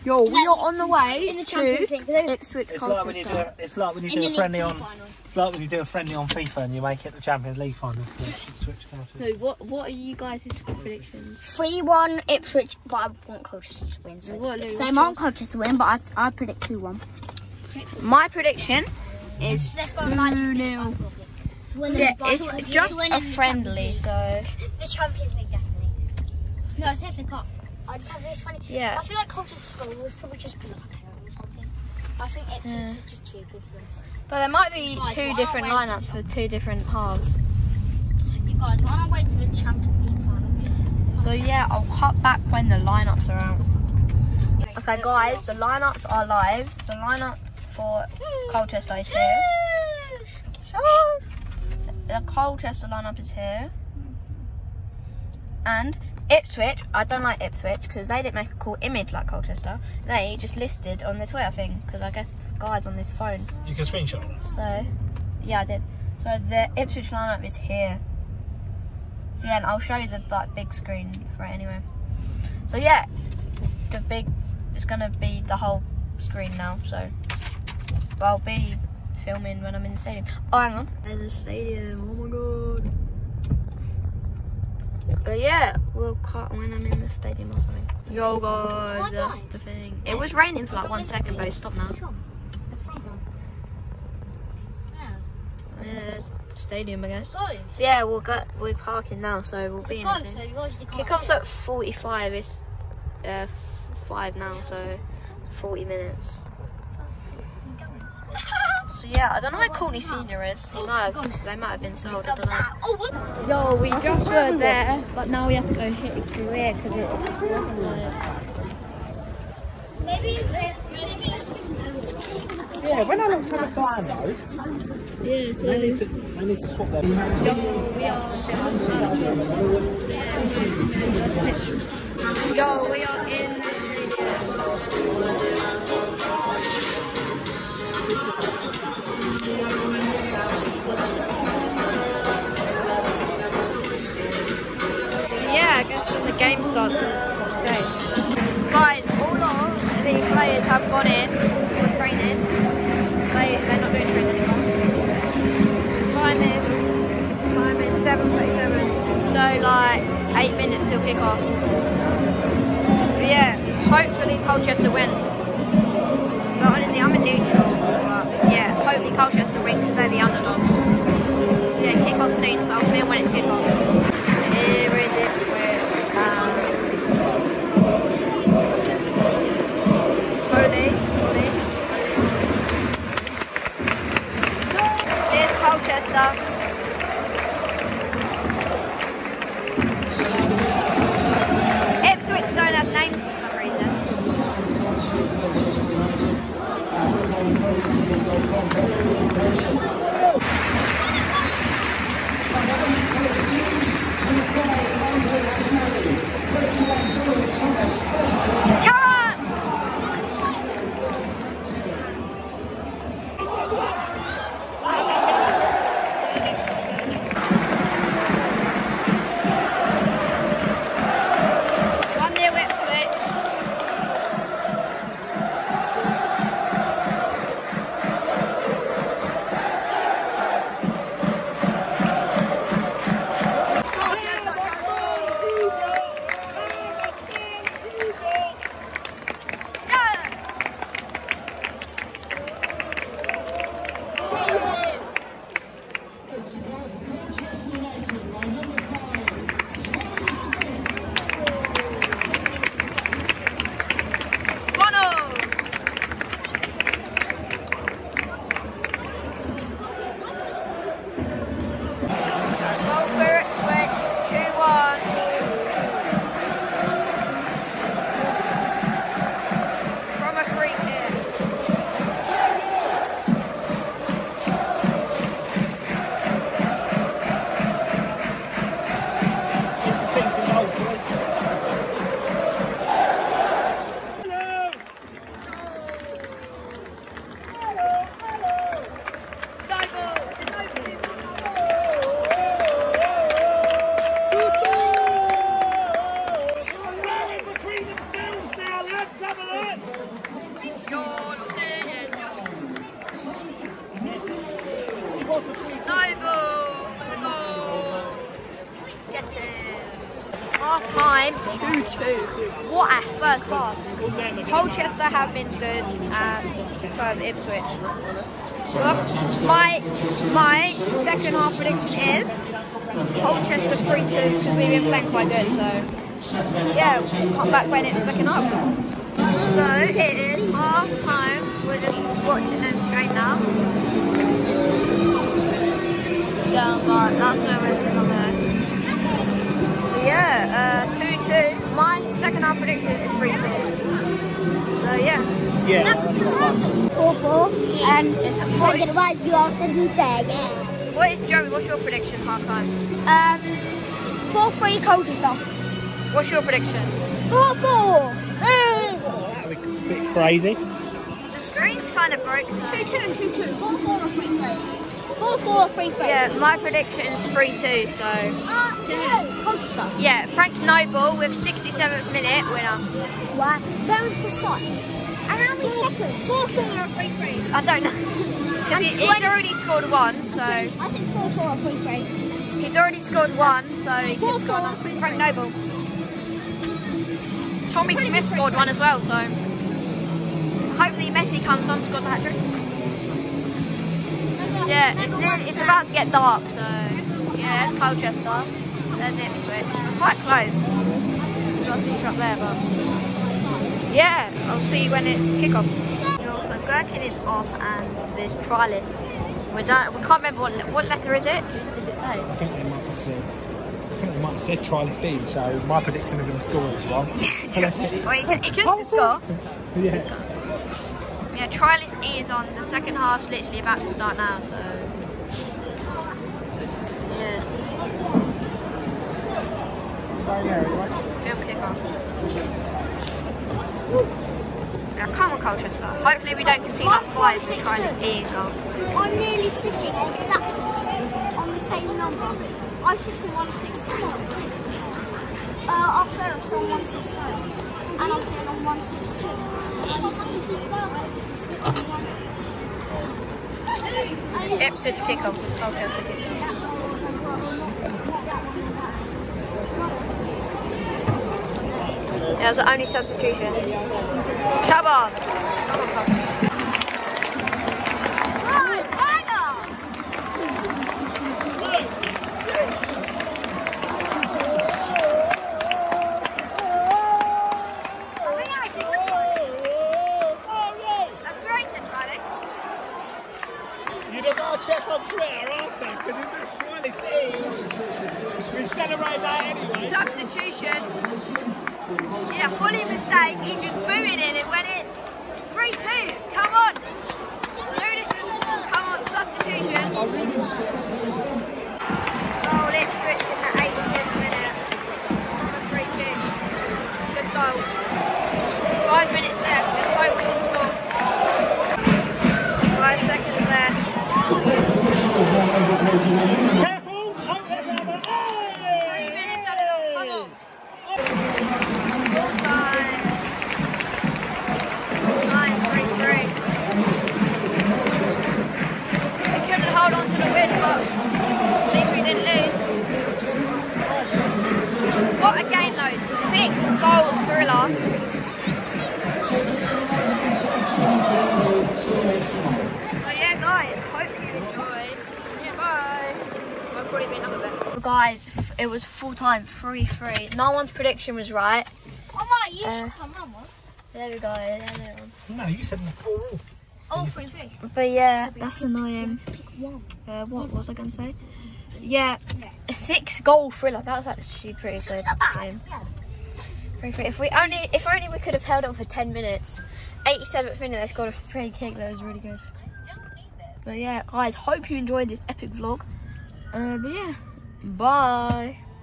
Yo, we are on the way in the Champions League. Ipswich. It's like when you do it's like when you do a friendly on. It's like when you do a friendly on FIFA and you make it the Champions League final. Ipswich So what are you guys' predictions? 3-1 Ipswich, but I want Colchester to win. So I want Colchester to win, but I predict 2-1. My prediction is 2-0. Yeah, it's just a friendly, so the Champions League definitely. No, it's FA Cup. I just have this funny. Yeah. I feel like Colchester score would probably just be like a penalty or something. I think Ipswich is just too good for them. But there might be two different lineups for two different halves. You guys, why don't I wait for the Champions League final? So yeah, I'll cut back when the lineups are out. Okay guys, the lineups are live. The lineup for Colchester is here. The Colchester lineup is here. And Ipswich, I don't like Ipswich because they didn't make a cool image like Colchester. They just listed on their Twitter thing because I guess the guy's on this phone. You can screenshot it. So, yeah, I did. So the Ipswich lineup is here. So yeah, and I'll show you the big screen for it anyway. So yeah, it's gonna be the whole screen now. So I'll be filming when I'm in the stadium. Oh, hang on. There's a stadium. Oh my god. But yeah, we'll cut when I'm in the stadium or something. Yo guys, that's the thing. It was raining for like 1 second, but it's stopped now. The front one. Yeah, there's the stadium, I guess. Yeah, we're parking now, so we'll be in it soon. Kickoff's at 45. It's 5 now, so 40 minutes. So yeah, I don't know where Courtney Senior is. They might have been sold, I don't know. Yo, we just were there, but now we have to go hit a career because it's Yeah, when I looked at the plan though, yeah, so they need to swap them. Yo, we are in the yeah, I guess when the game starts, we'll say. Guys, all of the players have gone in for training. They're not doing training anymore. Time is 7:37. So like 8 minutes till kick off. But yeah, hopefully Colchester win. But honestly, I'm a neutral. But yeah, hopefully Colchester win because they're the underdogs. Yeah, kick off soon, so I'll film when it's kick off. Here is Ipswich. Slowly. Here's Colchester. Ipswich don't have names for some reason. 2-2. What a first half. Colchester have been good and so have Ipswich. Well, my second half prediction is Colchester 3-2 because we've been playing quite good, so yeah, we'll come back when it's second half. So it is half time, we're just watching them train now. Down, but that's where we're sitting on there. But yeah, 2-2. My second half prediction is 3-2. So yeah. Yeah. 4-4. And it's a point. You after do that. What is Joey? What's your prediction half time? 4-3 Colchester. What's your prediction? 4-4. That would be a bit crazy. The screen's kind of broke. So. 2-2 and 2-2. 4-4 or 3-3. 4-4 or 3-3. Yeah, my prediction is 3-2. So. Colchester. Yeah, Frank Noble with 67th minute winner. Wow, very precise. And how many seconds? 4-4 or 3-3. I don't know. Because he's already scored one, so. I think 4-4 or 3-3. He's already scored one, so he can score 4-4 Frank Noble. Tommy Smith scored one as well, so hopefully Messi comes on and scores a hat-trick. Yeah, it's about to get dark, so yeah, there's Colchester, there's Ipswich. We're quite close. We've got a seat up there, but yeah, I'll see you when it's kick-off. So Gherkin is off and there's trialist. We can't remember what letter is it? Did it say? I think they might have said trialist E, so my prediction of him scoring is wrong. Well, he can score. Yeah. Yeah, trialist E is on. The second half's literally about to start now, so yeah. Now come on, Colchester. Hopefully we don't concede like 5 for trialist E goal. I'm nearly sitting exactly on the same number. I sit on 163. I'll say I'm still on 163. And I'm sitting on 162. Ipswich kick-off, Colchester kick-off. That was the only substitution. Come on! Come on, Colchester. Check on Twitter after, because if it's trialist E, we celebrate that anyway. Substitution. Yeah, fully mistake. He just booted it and it went in. 3-2. Come on. Come on, substitution. Oh, Ipswich in the 85th minute. On a free kick. Good goal. 5 minutes left. Let's hope we can score. 5 seconds left. Careful! 3 minutes on it all, come on! Full time! 9-3-3. We couldn't hold on to the win, but at least we didn't lose. What a game though, 6-goal thriller. Oh yeah guys, hope you enjoyed. Yeah, bye. I'll probably be another bit. Guys, it was full time, 3-3. No one's prediction was right. Oh my, you should come on one. There we go. No, you said 4-all. Oh, 3-3. But yeah, that's annoying. What was I going to say? Yeah, a 6-goal thriller. That was actually pretty good game. 3-3. If only we could have held on for 10 minutes. 87th minute, they scored a free kick. That was really good. But yeah, guys, hope you enjoyed this epic vlog. But yeah, bye.